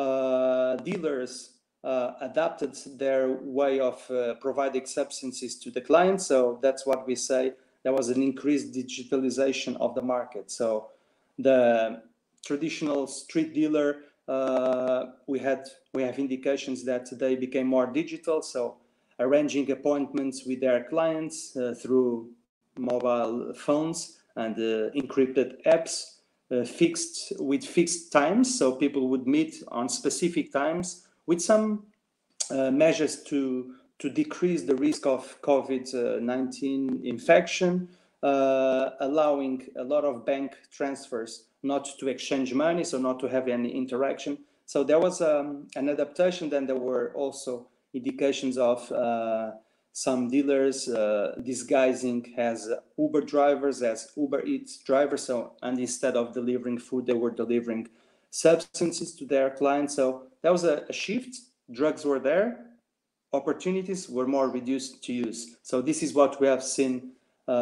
dealers adapted their way of providing substances to the clients. So that's what we say, there was an increased digitalization of the market. So the traditional street dealer, we have indications that they became more digital. So arranging appointments with their clients through mobile phones and encrypted apps, fixed times, so people would meet on specific times with some measures to decrease the risk of COVID-19 infection, allowing a lot of bank transfers not to exchange money, so not to have any interaction. So there was an adaptation. Then there were also indications of some dealers disguising as Uber drivers, as Uber Eats drivers. So, and instead of delivering food, they were delivering substances to their clients. So that was a shift. Drugs were there. Opportunities were more reduced to use. So this is what we have seen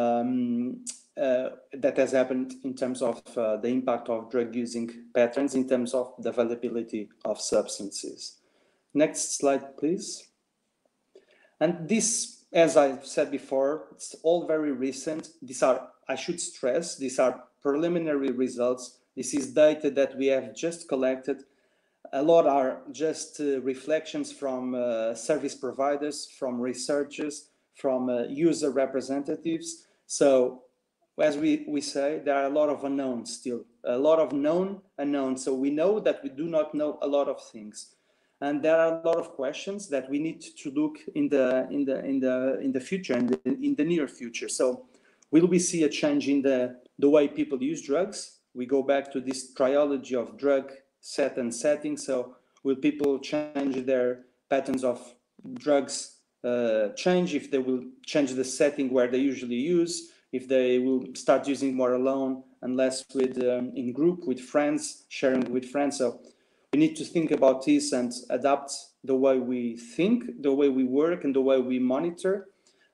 that has happened in terms of the impact of drug using patterns in terms of the availability of substances. Next slide, please. And this, as I said before, it's all very recent. These are, I should stress, these are preliminary results. This is data that we have just collected. A lot are just reflections from service providers, from researchers, from user representatives. So as we say, there are a lot of unknowns still, a lot of known unknowns. So we know that we do not know a lot of things, and there are a lot of questions that we need to look in the future and in the near future. So will we see a change in the way people use drugs? We go back to this triology of drug, set, and setting. So will people change their patterns of drugs? Change if they will change the setting where they usually use, if they will start using more alone and less with in group with friends, sharing with friends. So we need to think about this and adapt the way we think, the way we work, and the way we monitor.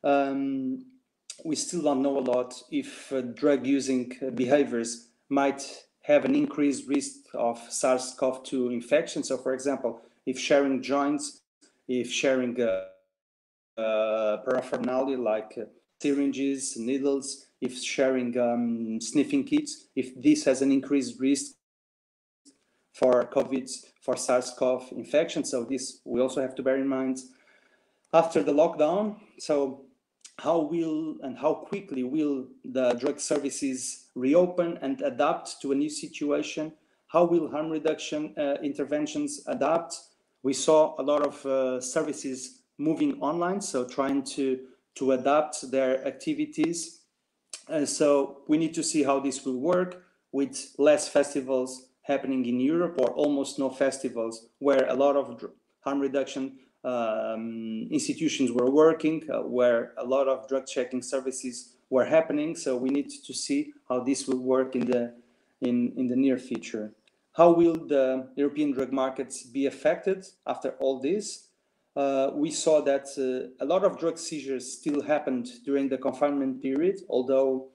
We still don't know a lot if drug using behaviors might have an increased risk of SARS-CoV-2 infection. So for example, if sharing joints, if sharing paraphernalia like syringes, needles, if sharing sniffing kits, if this has an increased risk for COVID, for SARS-CoV infection. So this we also have to bear in mind. After the lockdown, so how will and how quickly will the drug services reopen and adapt to a new situation? How will harm reduction interventions adapt? We saw a lot of services moving online, so trying to adapt their activities. So we need to see how this will work with less festivals happening in Europe, or almost no festivals, where a lot of harm reduction institutions were working, where a lot of drug checking services were happening. So we need to see how this will work in the near future. How will the European drug markets be affected after all this? We saw that a lot of drug seizures still happened during the confinement period, although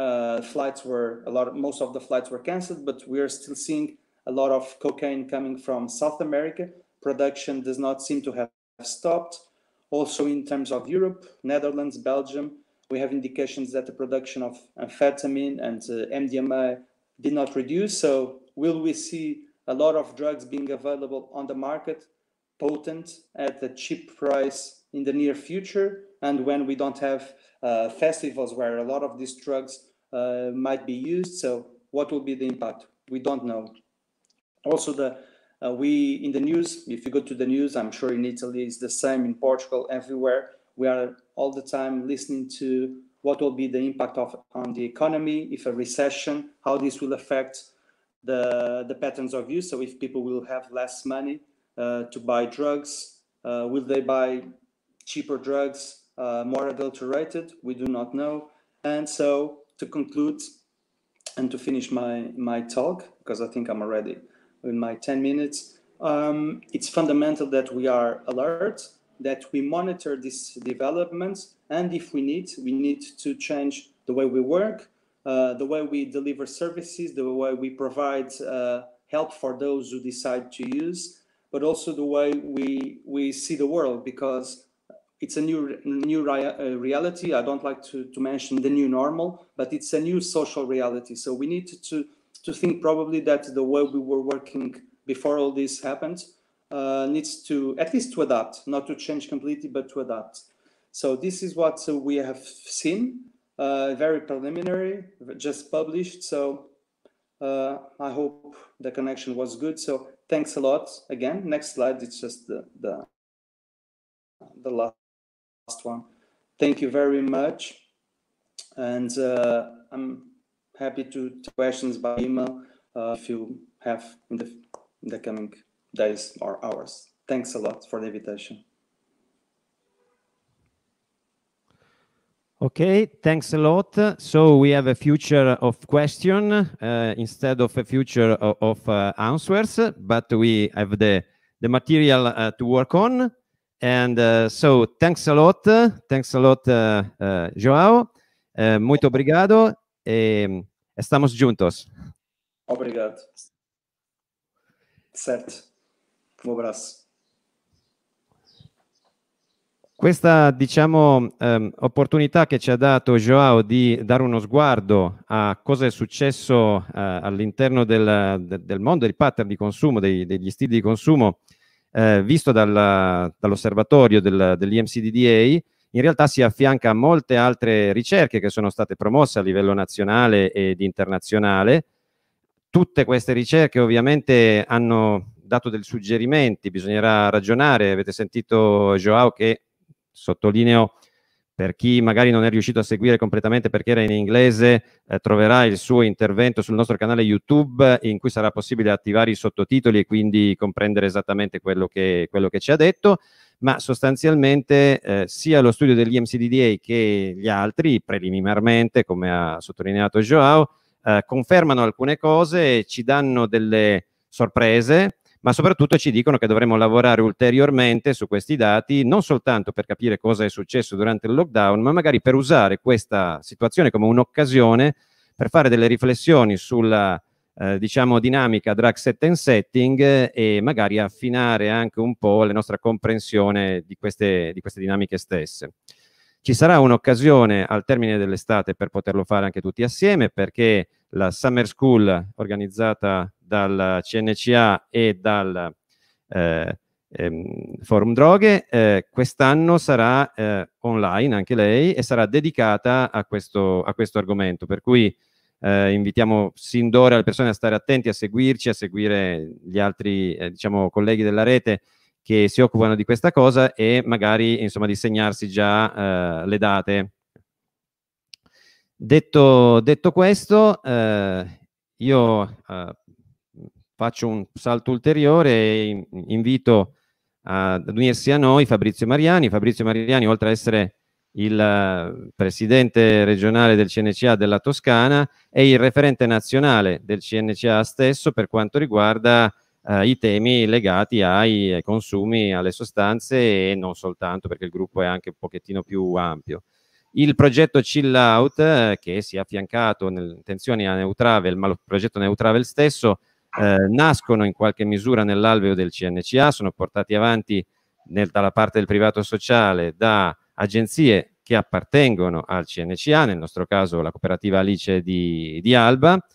most of the flights were cancelled, but we are still seeing a lot of cocaine coming from South America. Production does not seem to have stopped. Also in terms of Europe, Netherlands, Belgium, we have indications that the production of amphetamine and MDMA did not reduce. So will we see a lot of drugs being available on the market, potent at a cheap price in the near future? And when we don't have festivals where a lot of these drugs might be used, so what will be the impact? We don't know. Also, we in the news, if you go to the news, I'm sure in Italy it's the same, in Portugal, everywhere, we are all the time listening to what will be the impact on the economy, if a recession, how this will affect the patterns of use. So if people will have less money to buy drugs, will they buy cheaper drugs, more adulterated? We do not know. And so to conclude and to finish my talk, because I think I'm already in my 10 minutes, it's fundamental that we are alert, that we monitor these developments, and if we need to change the way we work, the way we deliver services, the way we provide help for those who decide to use, but also the way we see the world, because it's a new reality. I don't like to mention the new normal, but it's a new social reality. So we need to think probably that the way we were working before all this happened needs to at least to adapt, not to change completely, but to adapt. So this is what we have seen, very preliminary, just published. So I hope the connection was good. So thanks a lot again. Next slide, it's just the last one. Thank you very much. And I'm happy to questions by email if you have in the coming days or hours. Thanks a lot for the invitation. Okay, thanks a lot. So we have a future of question instead of a future of answers, but we have the material to work on. And so thanks a lot, João. Muito obrigado. Estamos juntos. Obrigado. Certo. Un abraço. Questa, diciamo, opportunità che ci ha dato João di dare uno sguardo a cosa è successo all'interno del mondo dei pattern di consumo, degli stili di consumo, visto dall'osservatorio dell'EMCDDA, in realtà si affianca a molte altre ricerche che sono state promosse a livello nazionale ed internazionale. Tutte queste ricerche ovviamente hanno dato dei suggerimenti, bisognerà ragionare. Avete sentito Joao che, sottolineo, per chi magari non è riuscito a seguire completamente perché era in inglese, troverà il suo intervento sul nostro canale YouTube in cui sarà possibile attivare i sottotitoli e quindi comprendere esattamente quello che ci ha detto, ma sostanzialmente sia lo studio dell'EMCDDA che gli altri, preliminarmente, come ha sottolineato Joao, confermano alcune cose, ci danno delle sorprese, ma soprattutto ci dicono che dovremo lavorare ulteriormente su questi dati, non soltanto per capire cosa è successo durante il lockdown, ma magari per usare questa situazione come un'occasione per fare delle riflessioni sulla diciamo dinamica drug set and setting e magari affinare anche un po' la nostra comprensione di queste dinamiche stesse. Ci sarà un'occasione al termine dell'estate per poterlo fare anche tutti assieme, perché la Summer School organizzata dal CNCA e dal Forum Droghe quest'anno sarà online anche lei e sarà dedicata a questo argomento, per cui invitiamo sin d'ora le persone a stare attenti, a seguirci, a seguire gli altri diciamo colleghi della rete che si occupano di questa cosa e magari insomma di segnarsi già le date. Detto questo, io faccio un salto ulteriore e invito ad unirsi a noi Fabrizio Mariani. Fabrizio Mariani, oltre a essere il presidente regionale del CNCA della Toscana, è il referente nazionale del CNCA stesso per quanto riguarda i temi legati ai consumi, alle sostanze e non soltanto, perché il gruppo è anche un pochettino più ampio. Il progetto Chill Out, che si è affiancato nelle intenzioni a Neutravel, ma il progetto Neutravel stesso, nascono in qualche misura nell'alveo del CNCA, sono portati avanti dalla parte del privato sociale da agenzie che appartengono al CNCA, nel nostro caso la cooperativa Alice di Alba.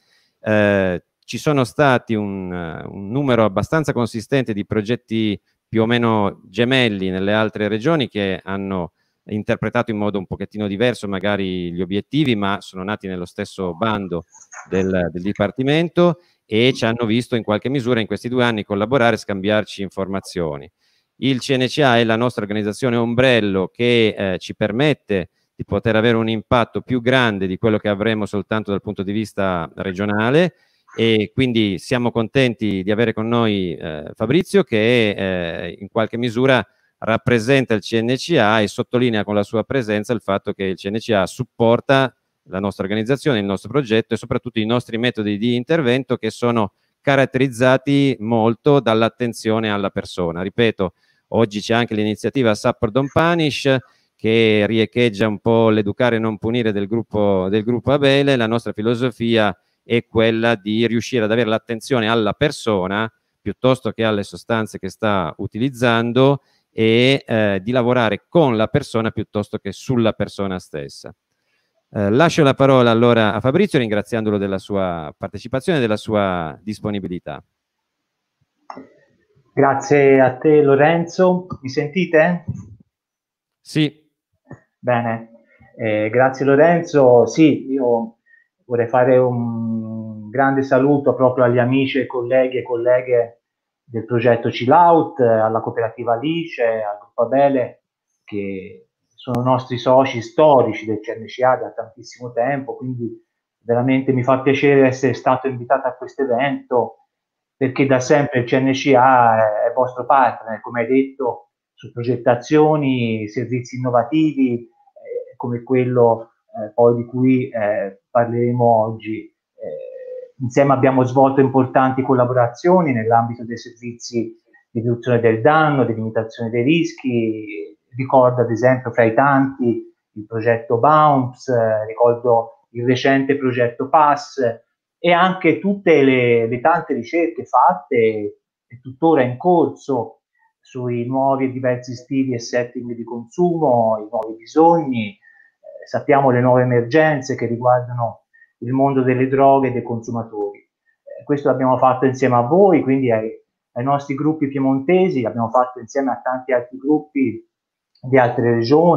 Ci sono stati un numero abbastanza consistente di progetti più o meno gemelli nelle altre regioni che hanno interpretato in modo un pochettino diverso magari gli obiettivi, ma sono nati nello stesso bando del Dipartimento e ci hanno visto in qualche misura in questi 2 anni collaborare e scambiarci informazioni. Il CNCA è la nostra organizzazione ombrello che ci permette di poter avere un impatto più grande di quello che avremo soltanto dal punto di vista regionale, e quindi siamo contenti di avere con noi Fabrizio, che in qualche misura rappresenta il CNCA e sottolinea con la sua presenza il fatto che il CNCA supporta la nostra organizzazione, il nostro progetto e soprattutto i nostri metodi di intervento, che sono caratterizzati molto dall'attenzione alla persona. Ripeto, oggi c'è anche l'iniziativa Support Don't Punish, che riecheggia un po' l'educare e non punire del gruppo Abele. La nostra filosofia è quella di riuscire ad avere l'attenzione alla persona piuttosto che alle sostanze che sta utilizzando e di lavorare con la persona piuttosto che sulla persona stessa. Lascio la parola allora a Fabrizio, ringraziandolo della sua partecipazione e della sua disponibilità. Grazie a te Lorenzo, mi sentite? Sì. Bene, grazie Lorenzo. Sì, io vorrei fare un grande saluto proprio agli amici, colleghi e colleghe del progetto Chill Out, alla cooperativa Alice, al gruppo Abele, che sono nostri soci storici del CNCA da tantissimo tempo, quindi veramente mi fa piacere essere stato invitato a questo evento, perché da sempre il CNCA è vostro partner, come hai detto, su progettazioni, servizi innovativi come quello poi di cui parleremo oggi. Insieme abbiamo svolto importanti collaborazioni nell'ambito dei servizi di riduzione del danno, di limitazione dei rischi. Ricordo ad esempio fra i tanti il progetto Bounce, ricordo il recente progetto PASS e anche tutte le tante ricerche fatte e tuttora in corso sui nuovi e diversi stili e setting di consumo, i nuovi bisogni. Sappiamo le nuove emergenze che riguardano il mondo delle droghe e dei consumatori. Questo l'abbiamo fatto insieme a voi, quindi ai nostri gruppi piemontesi, l'abbiamo fatto insieme a tanti altri gruppi di altre regioni,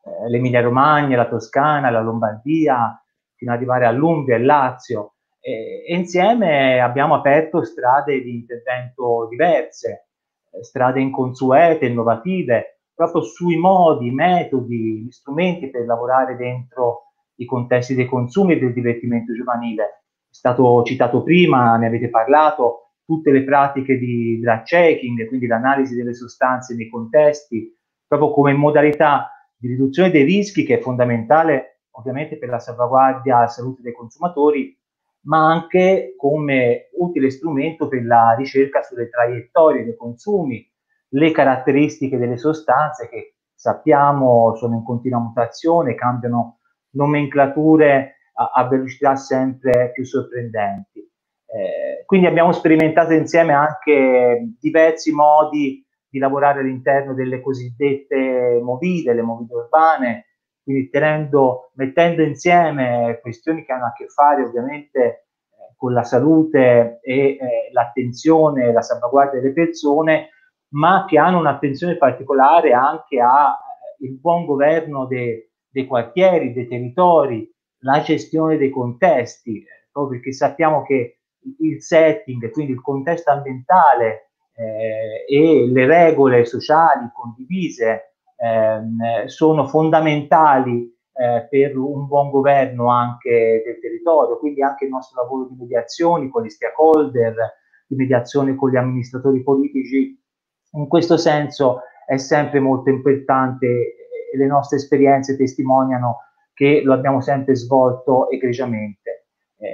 l'Emilia Romagna, la Toscana, la Lombardia, fino ad arrivare all'Umbria e al Lazio. E insieme abbiamo aperto strade di intervento diverse, strade inconsuete, innovative, proprio sui modi, metodi, gli strumenti per lavorare dentro i contesti dei consumi e del divertimento giovanile. È stato citato prima, ne avete parlato, tutte le pratiche di drug checking, quindi l'analisi delle sostanze nei contesti, proprio come modalità di riduzione dei rischi, che è fondamentale ovviamente per la salvaguardia della salute dei consumatori, ma anche come utile strumento per la ricerca sulle traiettorie dei consumi, le caratteristiche delle sostanze che sappiamo sono in continua mutazione, cambiano nomenclature a velocità sempre più sorprendenti. Quindi abbiamo sperimentato insieme anche diversi modi di lavorare all'interno delle cosiddette movide, le movide urbane, quindi mettendo insieme questioni che hanno a che fare ovviamente con la salute e l'attenzione, la salvaguardia delle persone, ma che hanno un'attenzione particolare anche al buon governo dei quartieri, dei territori, la gestione dei contesti, proprio perché sappiamo che il setting, quindi il contesto ambientale e le regole sociali condivise sono fondamentali per un buon governo anche del territorio, quindi anche il nostro lavoro di mediazioni con gli stakeholder, di mediazione con gli amministratori politici, in questo senso è sempre molto importante e le nostre esperienze testimoniano che lo abbiamo sempre svolto egregiamente.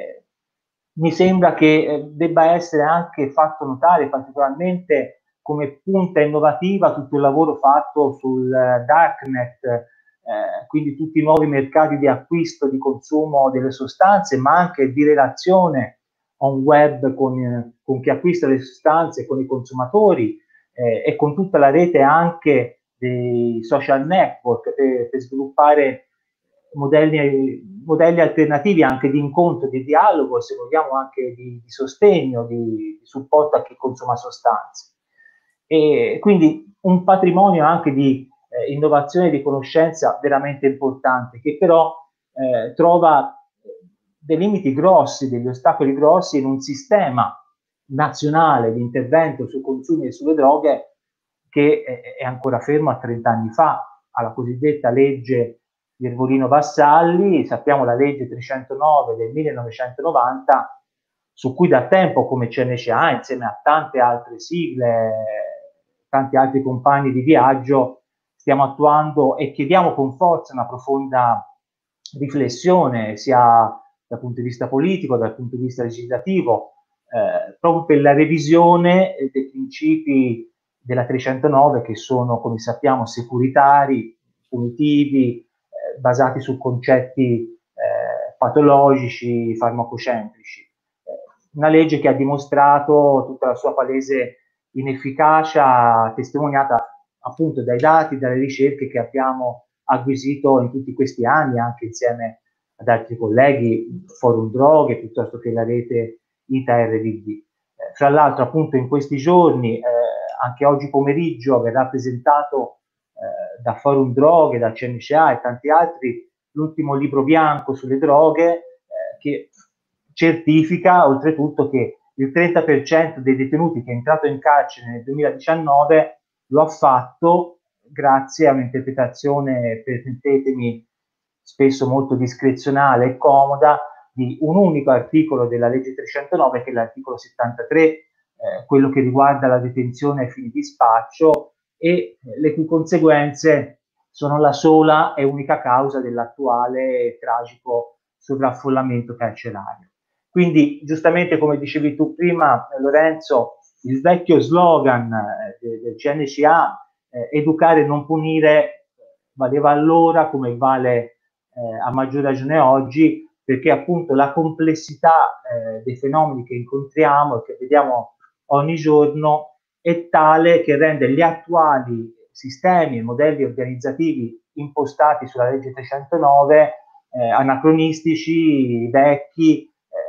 Mi sembra che debba essere anche fatto notare particolarmente come punta innovativa tutto il lavoro fatto sul darknet, quindi tutti i nuovi mercati di acquisto, di consumo delle sostanze, ma anche di relazione on web con chi acquista le sostanze, con i consumatori e con tutta la rete anche dei social network per sviluppare modelli alternativi anche di incontro, di dialogo, se vogliamo anche di sostegno, di supporto a chi consuma sostanze. E quindi un patrimonio anche di innovazione e di conoscenza veramente importante, che però trova dei limiti grossi, degli ostacoli grossi in un sistema nazionale di intervento sui consumi e sulle droghe che è ancora fermo a 30 anni fa, alla cosiddetta legge Iervolino-Vassalli, sappiamo la legge 309 del 1990, su cui da tempo come CNCA, insieme a tante altre sigle, tanti altri compagni di viaggio, stiamo attuando e chiediamo con forza una profonda riflessione, sia dal punto di vista politico, dal punto di vista legislativo, proprio per la revisione dei principi della 309 che sono, come sappiamo, securitari, punitivi, basati su concetti patologici, farmacocentrici. Una legge che ha dimostrato tutta la sua palese inefficacia, testimoniata appunto dai dati, dalle ricerche che abbiamo acquisito in tutti questi anni, anche insieme ad altri colleghi, Forum Droghe, piuttosto che la rete ITA-RDD. Fra l'altro, appunto, in questi giorni, anche oggi pomeriggio, verrà presentato da Forum Droghe, da CNCA e tanti altri, l'ultimo libro bianco sulle droghe, che certifica oltretutto che il 30% dei detenuti che è entrato in carcere nel 2019 lo ha fatto grazie a un'interpretazione, permettetemi, spesso molto discrezionale e comoda, di un unico articolo della legge 309, che è l'articolo 73, quello che riguarda la detenzione ai fini di spaccio, e le cui conseguenze sono la sola e unica causa dell'attuale tragico sovraffollamento carcerario. Quindi, giustamente come dicevi tu prima, Lorenzo, il vecchio slogan del CNCA, educare e non punire, valeva allora come vale a maggior ragione oggi, perché appunto la complessità dei fenomeni che incontriamo e che vediamo ogni giorno è tale che rende gli attuali sistemi e modelli organizzativi impostati sulla legge 309 anacronistici, vecchi,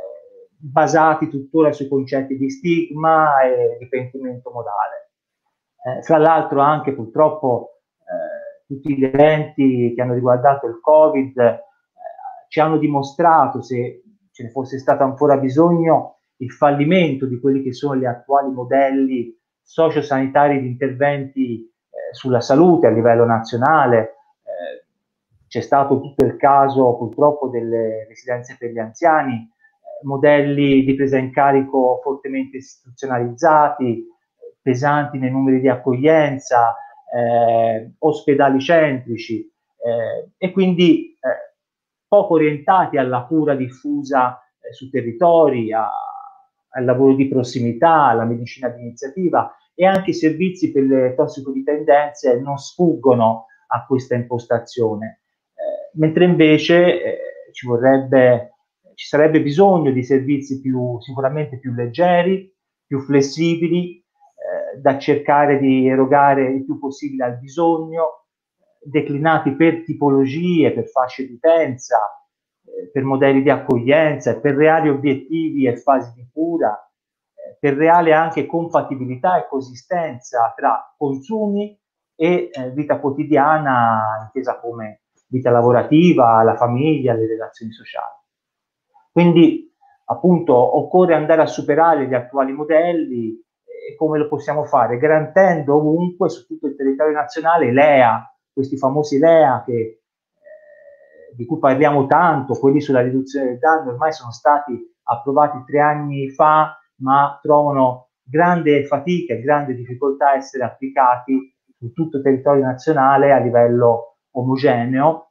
basati tuttora sui concetti di stigma e di pentimento morale. Fra l'altro anche purtroppo tutti gli eventi che hanno riguardato il Covid ci hanno dimostrato, se ce ne fosse stato ancora bisogno, il fallimento di quelli che sono gli attuali modelli sociosanitari di interventi sulla salute a livello nazionale. C'è stato tutto il caso purtroppo delle residenze per gli anziani, modelli di presa in carico fortemente istituzionalizzati, pesanti nei numeri di accoglienza, ospedali centrici e quindi poco orientati alla cura diffusa su territori, al lavoro di prossimità, alla medicina di iniziativa, e anche i servizi per le tossicodipendenze non sfuggono a questa impostazione, mentre invece ci sarebbe bisogno di servizi sicuramente più leggeri, più flessibili, da cercare di erogare il più possibile al bisogno, declinati per tipologie, per fasce di utenza, per modelli di accoglienza e per reali obiettivi e fasi di cura, per reale anche compatibilità e coesistenza tra consumi e vita quotidiana, intesa come vita lavorativa, la famiglia, le relazioni sociali. Quindi appunto occorre andare a superare gli attuali modelli. E come lo possiamo fare? Garantendo ovunque, su tutto il territorio nazionale, LEA, questi famosi LEA di cui parliamo tanto, quelli sulla riduzione del danno, ormai sono stati approvati 3 anni fa, ma trovano grande fatica e grande difficoltà a essere applicati su tutto il territorio nazionale a livello omogeneo,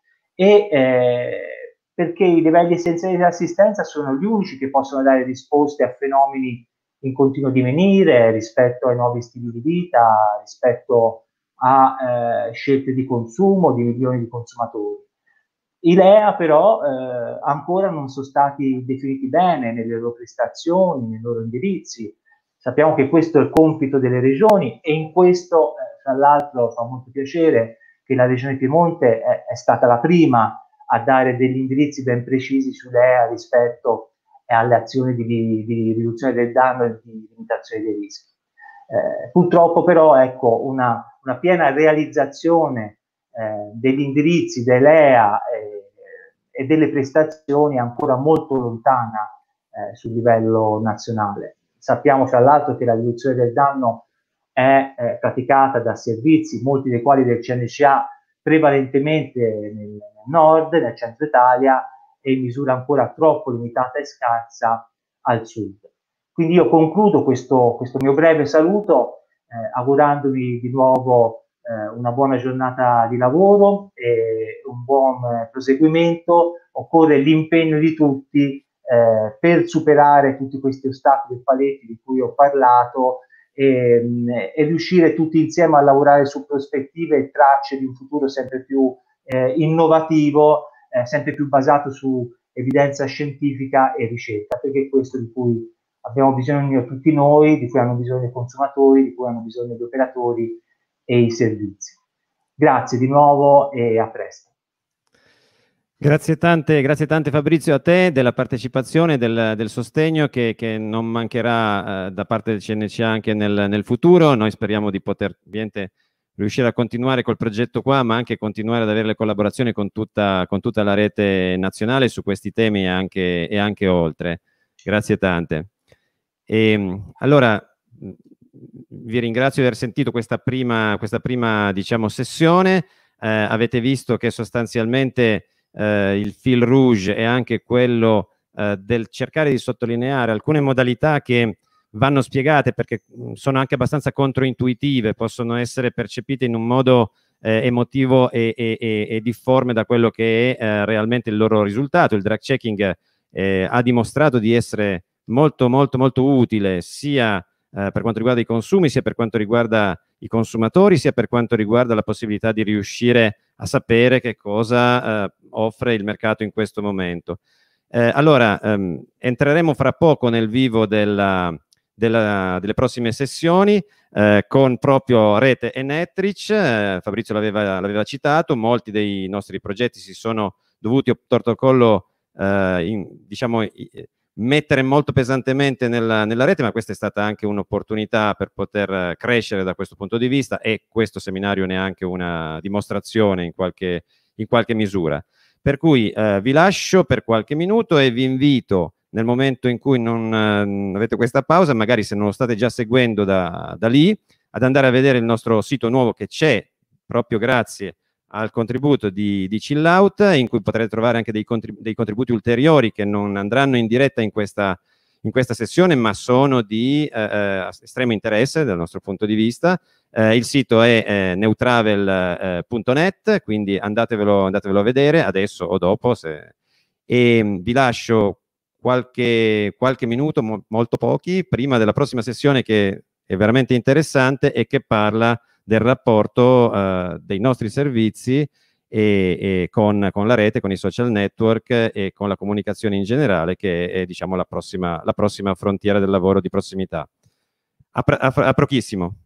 perché i livelli essenziali dell'assistenza sono gli unici che possono dare risposte a fenomeni in continuo divenire rispetto ai nuovi stili di vita, rispetto a scelte di consumo di milioni di consumatori. I LEA però ancora non sono stati definiti bene nelle loro prestazioni, nei loro indirizzi. Sappiamo che questo è il compito delle regioni e in questo, tra l'altro, fa molto piacere che la Regione Piemonte è stata la prima a dare degli indirizzi ben precisi su LEA rispetto alle azioni di riduzione del danno e di limitazione dei rischi. Purtroppo però ecco, una piena realizzazione degli indirizzi dell'EA e delle prestazioni è ancora molto lontana sul livello nazionale. Sappiamo fra l'altro che la riduzione del danno è praticata da servizi, molti dei quali del CNCA, prevalentemente nel nord, nel centro Italia, e in misura ancora troppo limitata e scarsa al sud. Quindi io concludo questo mio breve saluto augurandovi di nuovo una buona giornata di lavoro e un buon proseguimento. Occorre l'impegno di tutti per superare tutti questi ostacoli e paletti di cui ho parlato e riuscire tutti insieme a lavorare su prospettive e tracce di un futuro sempre più innovativo, sempre più basato su evidenza scientifica e ricerca, perché è questo di cui abbiamo bisogno tutti noi, di cui hanno bisogno i consumatori, di cui hanno bisogno gli operatori e i servizi. Grazie di nuovo e a presto. Grazie tante Fabrizio a te della partecipazione, del sostegno che non mancherà da parte del CNCA anche nel futuro. Noi speriamo di poter ovviamente riuscire a continuare col progetto qua, ma anche continuare ad avere le collaborazioni con tutta la rete nazionale su questi temi e anche oltre. Grazie tante. Allora vi ringrazio di aver sentito questa prima diciamo sessione. Avete visto che sostanzialmente il fil rouge è anche quello del cercare di sottolineare alcune modalità che vanno spiegate perché sono anche abbastanza controintuitive, possono essere percepite in un modo emotivo e difforme da quello che è realmente il loro risultato. Il drug checking ha dimostrato di essere molto utile sia per quanto riguarda i consumi, sia per quanto riguarda i consumatori, sia per quanto riguarda la possibilità di riuscire a sapere che cosa offre il mercato in questo momento. Allora, entreremo fra poco nel vivo delle prossime sessioni con proprio Rete e Netrich. Fabrizio l'aveva citato, molti dei nostri progetti si sono dovuti a protocollo mettere molto pesantemente nella rete, ma questa è stata anche un'opportunità per poter crescere da questo punto di vista, e questo seminario ne è anche una dimostrazione in qualche misura. Per cui vi lascio per qualche minuto e vi invito, nel momento in cui non avete questa pausa, magari se non lo state già seguendo da lì, ad andare a vedere il nostro sito nuovo che c'è proprio grazie al contributo di Chillout, in cui potrete trovare anche dei contributi ulteriori che non andranno in diretta in questa sessione, ma sono di estremo interesse dal nostro punto di vista. Il sito è neutravel.net, quindi andatevelo a vedere adesso o dopo. E vi lascio qualche minuto, molto pochi, prima della prossima sessione, che è veramente interessante e che parla del rapporto dei nostri servizi e con la rete, con i social network e con la comunicazione in generale, che è, diciamo, la prossima frontiera del lavoro di prossimità. A pochissimo.